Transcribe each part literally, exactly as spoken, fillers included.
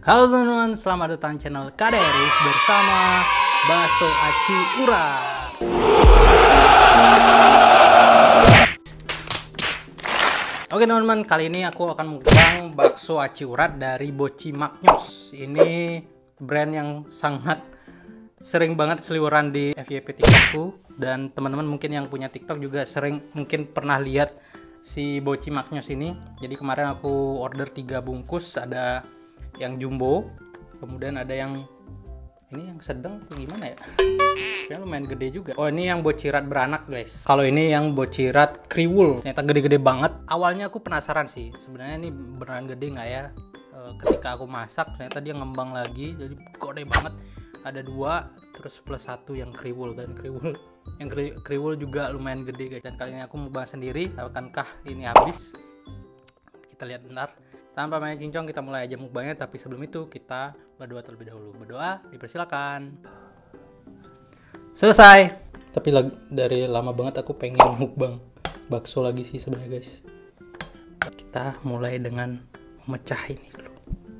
Halo teman-teman, selamat datang channel Kaderis bersama Bakso Aci Urat. Oke teman-teman, kali ini aku akan mukbang bakso aci urat dari Boci Maknyos. Ini brand yang sangat sering banget seliweran di F Y P TikTokku, dan teman-teman mungkin yang punya TikTok juga sering mungkin pernah lihat si Boci Maknyos ini. Jadi kemarin aku order tiga bungkus, ada yang jumbo, kemudian ada yang ini yang sedang atau gimana ya? Kayaknya lumayan gede juga. Oh, ini yang bocirat beranak, guys. Kalau ini yang bocirat kriwul, ternyata gede-gede banget. Awalnya aku penasaran sih, sebenarnya ini beneran gede nggak ya? E, ketika aku masak, ternyata dia ngembang lagi, jadi gede banget. Ada dua, terus plus satu yang kriwul, dan kriwul yang kri, kriwul juga lumayan gede, guys. Dan kali ini aku mau bahas sendiri, akankah ini habis? Kita lihat bentar. Tanpa banyak cincong, kita mulai aja mukbangnya. Tapi sebelum itu kita berdoa terlebih dahulu. Berdoa, dipersilakan. Selesai. Tapi lagi, dari lama banget aku pengen mukbang bakso lagi sih sebenarnya, guys. Kita mulai dengan memecah ini dulu.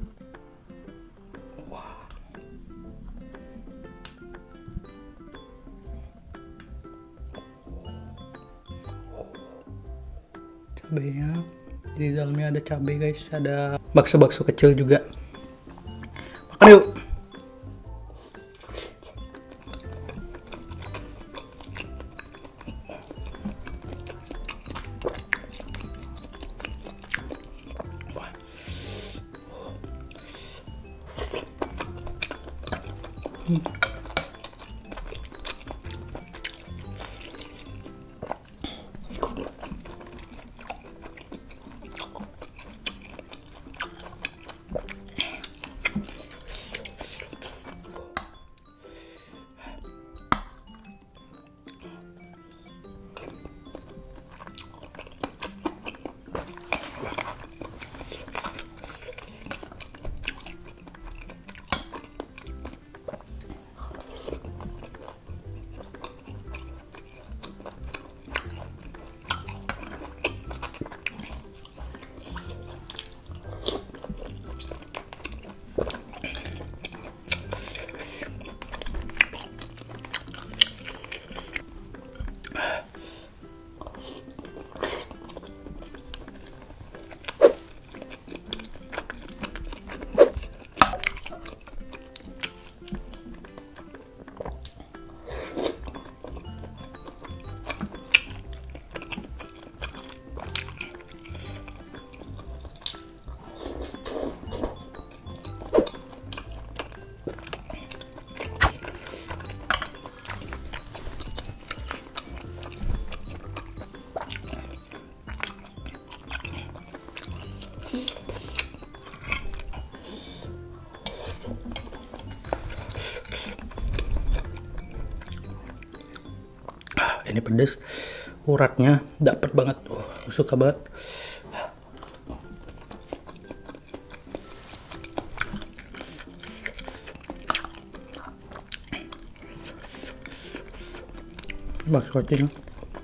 Wah. Cabenya. Di dalamnya ada cabai, guys, ada bakso-bakso kecil juga. Makan yuk. Hmm. Ini pedes, uratnya dapet banget. Oh, suka banget. Bakso kacang.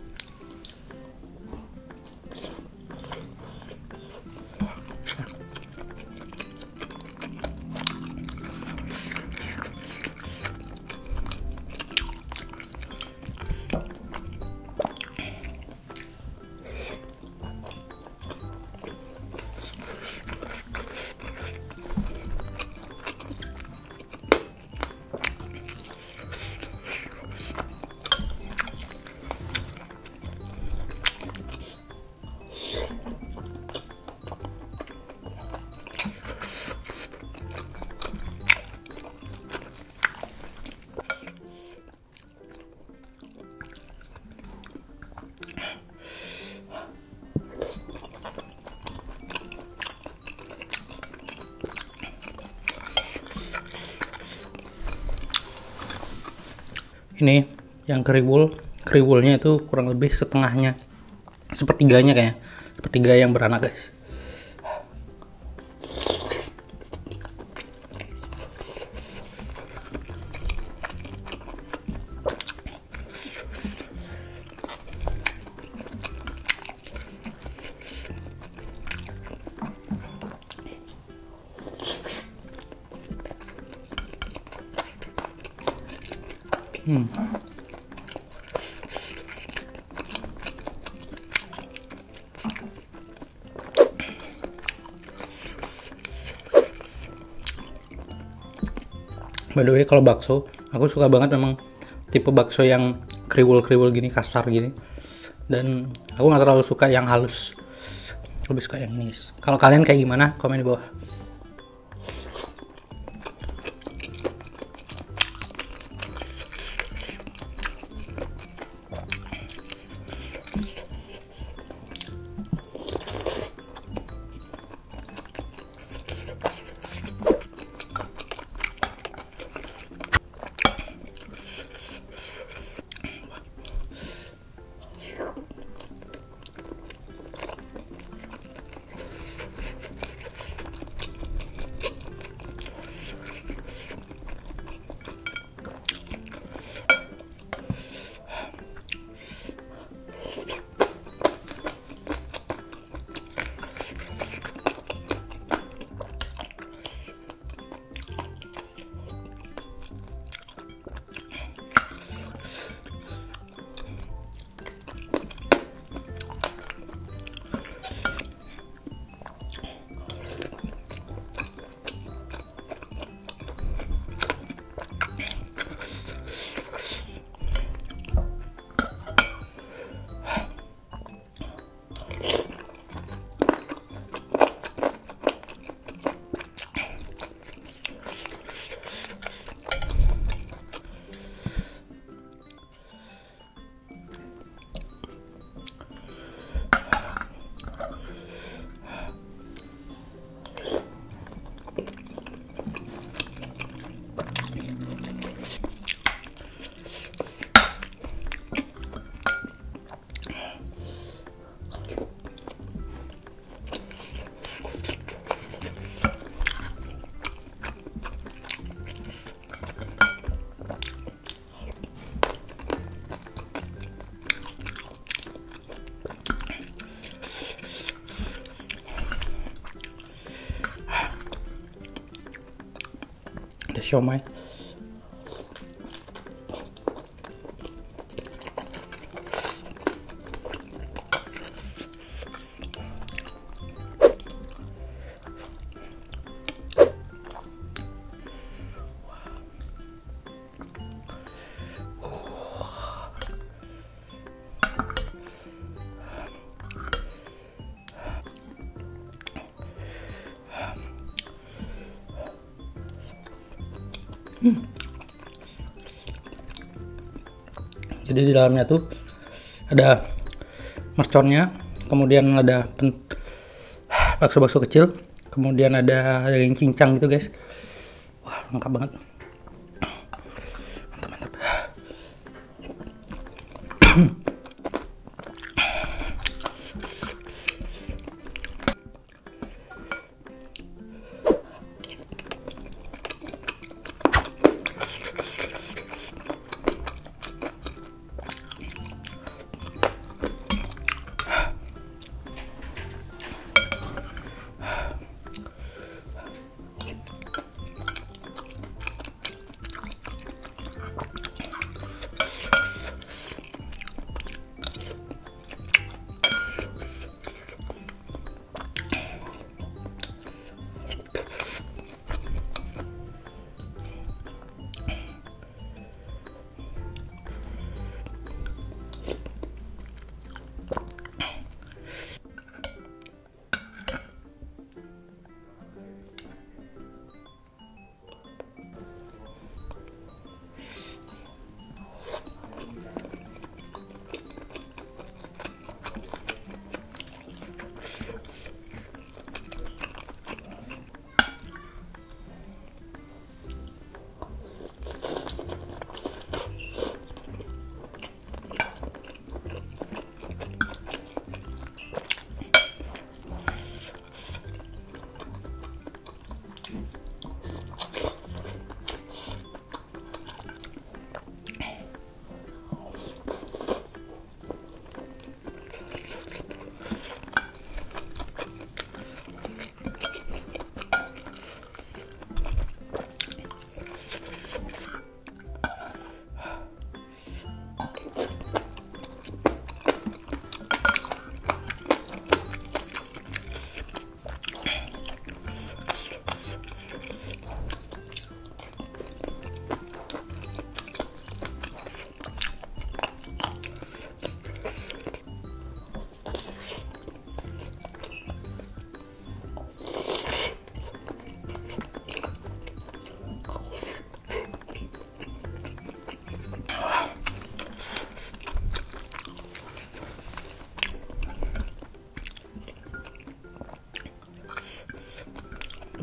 Ini yang kriwul, kriwulnya itu kurang lebih setengahnya, sepertiganya kayaknya, sepertiga yang beranak, guys. Hmm. By the way, kalau bakso, aku suka banget memang tipe bakso yang kriwul-kriwul gini, kasar gini. Dan aku nggak terlalu suka yang halus. Lebih suka yang ini. Kalau kalian kayak gimana? Komen di bawah. Ada siomay. Hmm. Jadi di dalamnya tuh ada merconnya, kemudian ada bakso-bakso kecil, kemudian ada daging cincang gitu guys. Wah, lengkap banget. Mantap, mantap.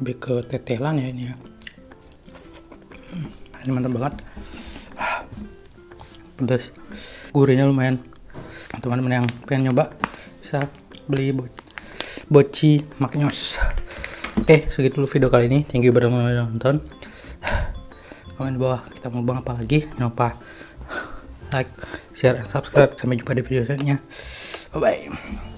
lebih ke tetelan ya ini ya. Hmm, ini mantap banget. Pedas, gurihnya lumayan. Teman-teman yang pengen nyoba bisa beli bo boci maknyos. Oke, segitu dulu video kali ini. Thank you buat teman-teman yang nonton. Komen di bawah kita mau bang apa lagi. Jangan lupa like, share, dan subscribe. Sampai jumpa di video selanjutnya. Bye bye.